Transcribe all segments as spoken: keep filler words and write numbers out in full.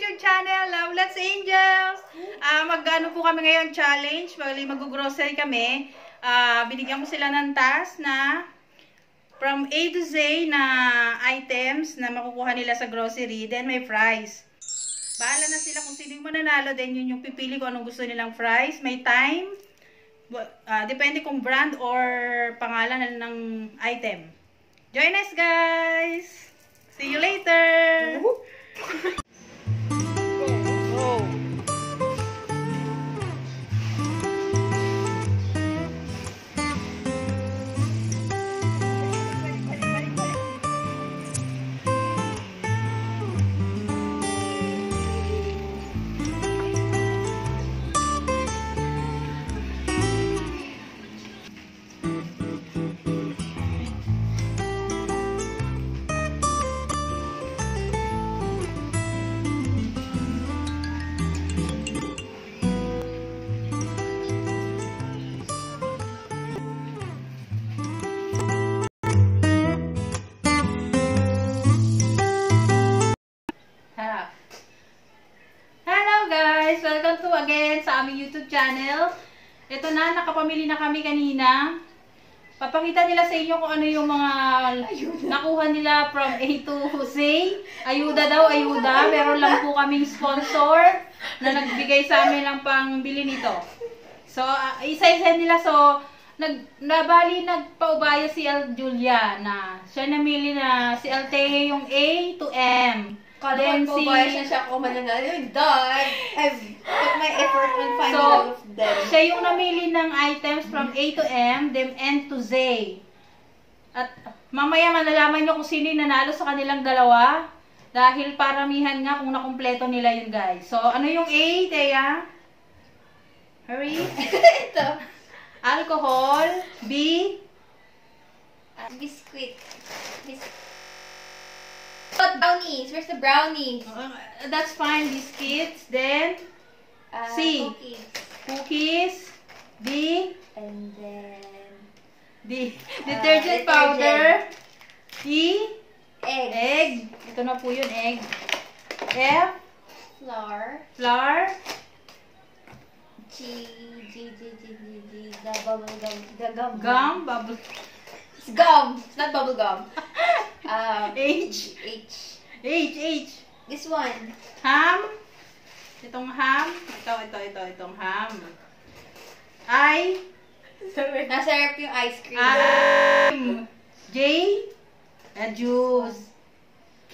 YouTube channel, Lovelets Angels. Uh, Mag-ano po kami ngayon, challenge. Bali, mag-grocery kami. Uh, binigyan ko sila ng task na from A to Z na items na makukuha nila sa grocery. Then may fries. Bahala na sila kung sino yung mananalo. Then yun yung pipili ko anong gusto nilang fries. May time. Uh, depende kung brand or pangalan ng item. Join us, guys! See you later! Welcome to again sa aming YouTube channel. Ito na, nakapamili na kami kanina. Papakita nila sa inyo kung ano yung mga ayuda nakuha nila from A to Z. Ayuda daw, ayuda. Meron lang po kaming sponsor na nagbigay sa amin ng pangbili nito. So, uh, isa-isa nila. So, nag, nabali, nagpaubaya si Al Julia na siya namili na si Altea yung A to M. Then si siya siya ko mananalo yung dog. I've put my effort on finding so, all of them. Siya yung namili ng items from A to M, then N to Z. At mamaya malalaman nyo kung sino yung nanalo sa kanilang dalawa. Dahil paramihan nga kung nakumpleto nila yun, guys. So, ano yung A, Thea? Hurry. Ito. Alcohol. B. Uh, biscuit. Biscuit. But brownies. Where's the brownies? Uh, that's fine. Biscuits. Then, uh, C. Cookies. Cookies. D. And then, D. Uh, Detergent detergent. powder. E. Egg. Egg. Ito na po yun, egg. F. Flour. Flour. G. G. G. G. G. G. The bubble gum. The gum. Gum. Bubble. It's gum. It's not bubble gum. Um, H. H. H. H. This one. Ham. Itong ham. Ito, ito, ito. Itong ham. I. Nasarap yung ice cream. I. J. A juice. K.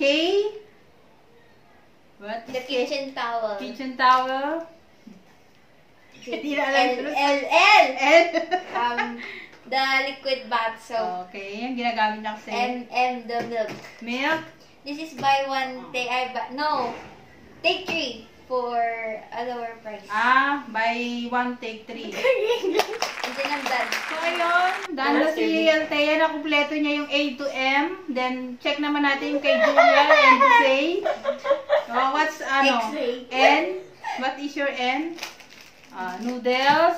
What? The kitchen towel. Kitchen towel. Hindi na alam. L. L. L. L. Um, the liquid bath soap. Okay. Yan ginagamit lang sa M. M. The milk. milk. This is buy one, take I buy. No. Take three for a lower price. Ah, buy one, take three. And then I'm done. So, ayun. Dahil na si Altea na kumpleto niya yung A to M. Then, check naman natin yung kay Julia and Zay. Oh, what's, ano? X-ray. N? What is your N? Uh, noodles.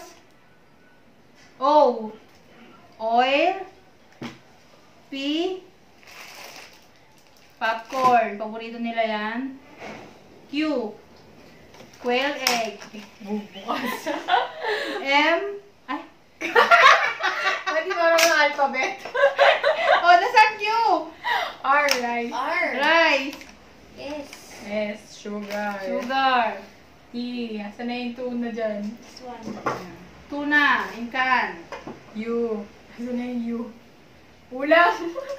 O. Oil. P. Popcorn. Paborito nila yan. Q. Quail egg. Bubukas. M. Ay. Pwede ba naman ang alphabet? Oh, nasaan Q? R, rice. R. Rice. Yes. S, sugar. Sugar. T, asan na yung tuna dyan? This one. Tuna. In can. U, asan na yung U? Ulam.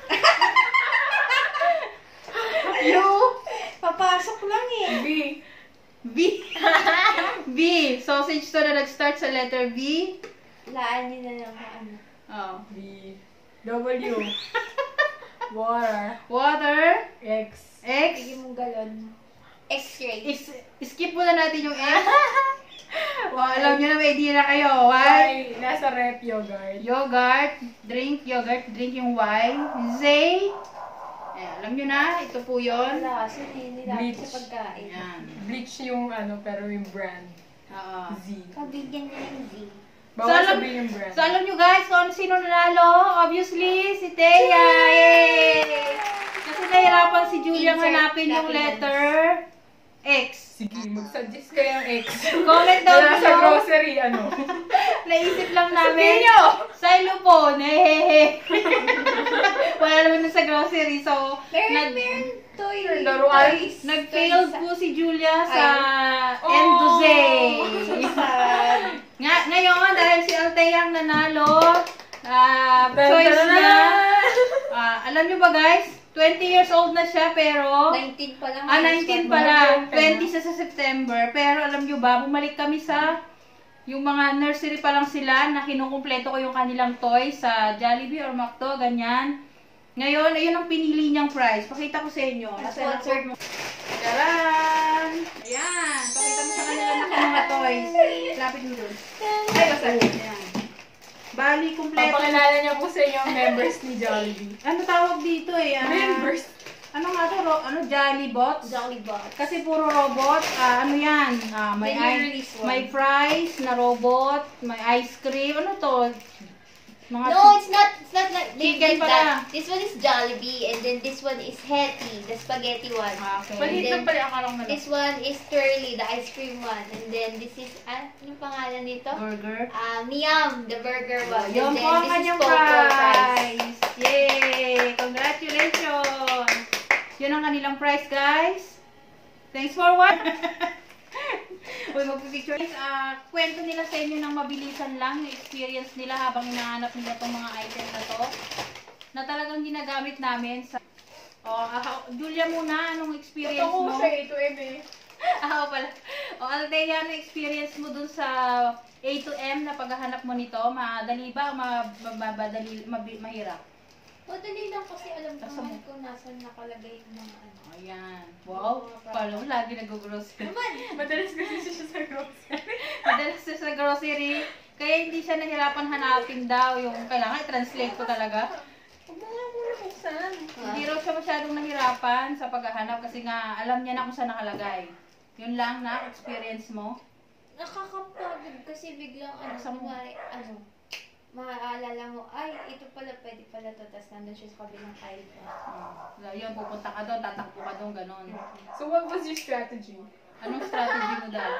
U. Papasok lang eh. B, B. B. Sausage to na nag-start sa letter B. Laan nyo na lang kung ano. Oh. B, W, water, Water. X, X. Bigyan mong galon. X-ray. Is, skip muna natin yung X. Wow, alam nyo na may idea na kayo. Y. Y, nasa rep yogurt. Yogurt. Drink yogurt. Drink yung Y. Z. Eh, alam nyo na. Ito po yun. Wala kasi nilapit Bleach. sa pagkain. Ayan. Bleach yung ano, pero yung brand. Oo. Z. Pabigyan niya yung Z. Bawal So, alam- sabihin yung brand. So, alam nyo guys kung sino nanalo? Obviously, si Thea. Yay! Kasi nahirapan si Julia Insert hanapin yung documents. letter X. Sige, mag-suggest kayang ex. Comment down Wala sa below. grocery, ano? Naisip lang namin. Sabihin nyo! Xylophone, hehehe. Wala naman na sa grocery, so Meron, nag, meron toy. Laruan. toys. nag-failed Toys po si Julia sa Oh. Enduze. Sad. Nga, ngayon, dahil si Althea ang nanalo, ah, Tan, choice tan, niya, tan. ah, alam niyo ba guys, twenty years old na siya, pero, nineteen pa lang. ah, nineteen pa pala, lang. twenty sa sa September, pero alam niyo ba, bumalik kami sa, yung mga nursery pa lang sila, na kinukumpleto ko yung kanilang toys sa Jollibee or McDo, ganyan. Ngayon, ayun ang pinili niyang prize. Pakita ko sa inyo. Nasa Sponsored mo. Taran! Ayan! Pakita mo sa kanila na mga toys. Lapit mo dun. Ay, basta. Ayan. Bali, kumpleto. Papakilala niya po sa inyo ang members ni Jollibee. Ano tawag dito eh? ah, Members? Ano nga to? Ro- Ano? Jollybots? Jolly Box. Kasi puro robot. Ah, ano yan? Ah, may, Then you i- release one. may fries na robot. May ice cream. Ano to? Mga No, it's not. It's not like Chicken like pala. that. This one is Jollibee, and then this one is Hetty, the spaghetti one. Ah, okay. Maliit lang then, pala, akala ko malaki. This one is Turley, the ice cream one, and then this is ah, anong pangalan nito? Burger. Ah, Miam, the burger one. Yun and po then ang this is kanyang Popo prize. Yay! Congratulations! Yun ang kanilang prize, guys. Thanks for watching. Uy, magpipicture. Uh, kwento nila sa inyo ng mabilisan lang yung experience nila habang hinahanap nila itong mga item na to na talagang ginagamit namin sa... Oh, ah, Julia muna, anong experience Ito ko mo? siya, A to M eh. Ah, oo pala. O, Althea, ano experience mo dun sa A to M na paghahanap mo nito? Madali ba o ma- ma- mabadali, mabi- mahirap? Madali lang kasi alam ko Nasa naman kung nasan nakalagay yung mga ano. Ayan. Wow. Kala mo lagi nag-grocery. Naman! Madalas kasi siya sa grocery. Madalas siya sa grocery. Kaya hindi siya nahirapan hanapin daw yung kailangan i-translate ko talaga. Huwag mo nga muna buksan. Hindi raw siya masyadong nahirapan sa paghahanap kasi nga alam niya na kung saan nakalagay. Yun lang na experience mo. Nakakapagod kasi biglang ano, Sa- kumari, ano, maaalala mo, ay, ito pala, pwede pala to, tapos nandun siya sa kabilang item. Oh, yun, pupunta ka doon, tatakbo ka doon, ganon. So what was your strategy? Anong strategy mo daw?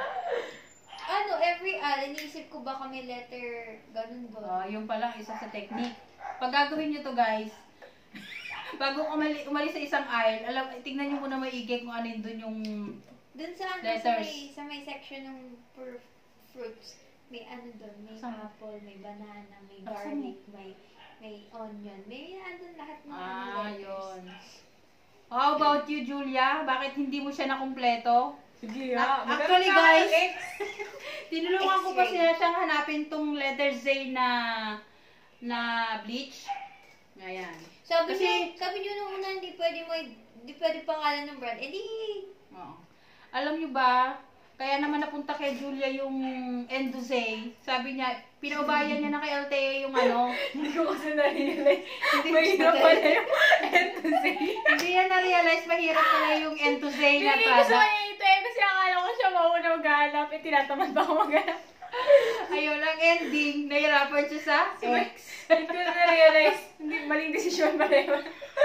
Ano, every, ah, iniisip ko baka may letter, ganun Oh, ba? yung pala isa sa technique. Pag gagawin nyo to guys, bago umali, umalis sa isang aisle, alam, tingnan nyo muna maigi kung ano yun dun yung... Dun sa, ano, sa Letters. may, sa may section ng fr- fruits, may ano doon, may Saan? apple, may banana, may Ah, saan garlic, may, may onion, may andun lahat ng ano, Ah, letters. yun. How about you, Julia? Bakit hindi mo siya nakumpleto? Sige Ah, ha. actually, Magkaroon ka guys, ng X. Tinulungan ko pa X-ray. siya siyang hanapin tong letter Z na na bleach. Ayan. Sabi Kasi- niyo, sabi niyo nung una, hindi pwede mo, hindi pwede pangalan ng brand. Eh di, Oo. Alam niyo ba, kaya naman napunta kay Julia yung Enduze. Sabi niya, pinaubayan niya na kay Althea yung ano. Hindi ko kasi na-realize. Hindi Mahirap pala yung Enduze. Hindi niya na-realize mahirap pala yung Enduze na Hindi ko sa product. kanya ito eh. Kasi akala ko siya mauna maghanap. Eh, tinatamad pa ako maghanap. Ayun, ang ending, nahirapan siya sa X. Hindi ko na-realize. Hindi, maling desisyon pa rin.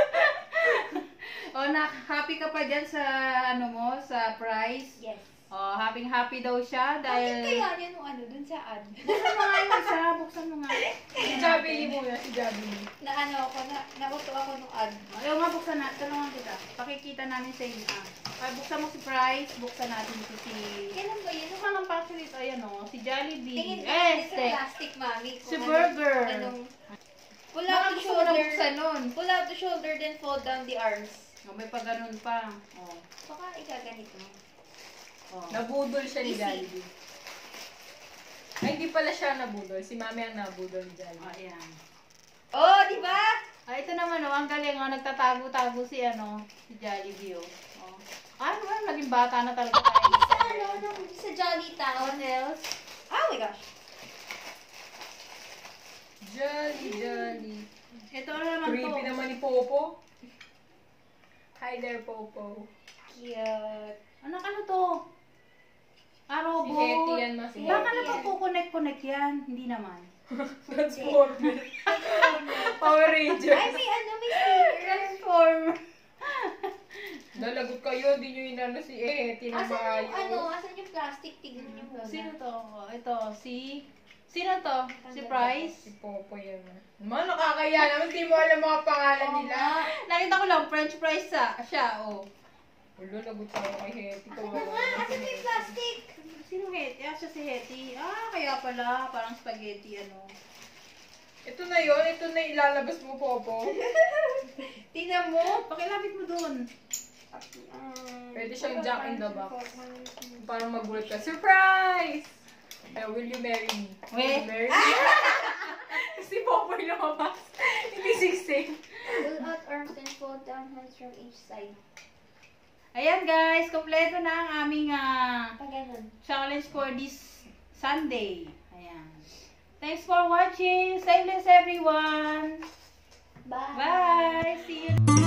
O, na, happy ka pa dyan sa, ano mo, sa prize. yes. Oh, happy happy daw siya Bakit dahil... kaya niya nung ano, dun sa ad? Buksan mo nga yung isa, buksan mo nga. Si Jabili muna, si Jabili. na ano ako, na, nakuto ako nung ad. Ayaw nga, buksan na. Tulungan kita. Pakikita namin sa inyo. Ah. Ay, buksan mo si Price, buksan natin si si... Kailan ba yun? Ano ka ng package dito? Ayan o, si Jollibee. Tingin ko Eh, sa este. plastic, mami. kung Si ano- Burger. Anong, pull Baka out the gusto mo na shoulder. buksan nun. Pull out the shoulder, then fold down the arms. Oh, may pa ganun pa. Oh. Baka ikaganit mo. Oh. Nabudol siya ni Easy. Jollibee. Ay, hindi pala siya nabudol. Si Mami ang nabudol ni Oh, Jollibee. ayan. Oh, di ba? Ah, ito naman oh, ang galing oh, nagtatago-tago si ano, si Jollibee oh. Oh. Ah, ano ba, naging bata na talaga tayo. Sa ano, nung, sa Jolly Town. What else? Oh my gosh. Jolly, Jolly. Ito ano naman to. Creepy naman ni Popo. Hi there, Popo. Cute. Anak, ano to? Ah, Si robot. Hetty yan, mas. Si Baka Hetty na yan. po connect-connect yan. Hindi naman. Transformer. Power Ranger. Ay, may ano, may sticker. Transform. Lalagot kayo, di nyo inano si eh, Asan yung, ano, tinabayo. asan yung plastic? Tignan niyo muna. Sino to? Ito, si... Sino to? Si Price? Si Popo yan. Man, nakakaya naman, di mo alam mga pangalan Oo nila. nga. Nakita ko lang, French fries sa, siya, oh. Ulo, lagot ako kay Hetty. Asan na nga? Asan na yung plastic? Sino Hetty? Ah, siya si Hetty. Ah, kaya pala, parang spaghetti, ano. Ito na yon, ito na ilalabas mo, Popo. Tingnan mo, pakilapit mo dun. Pwede siyang jack in the box. Para magulat ka. Surprise! Eh, will you marry me? Will you Wait. marry me? Si Popo yung lumabas. Hindi sixteen. Pull out arms and fold down hands from each side. Ayan guys, kompleto na ang aming ah, Pag ganun. challenge for this Sunday. Ayan. Thanks for watching. Stay blessed everyone. Bye. Bye. See you.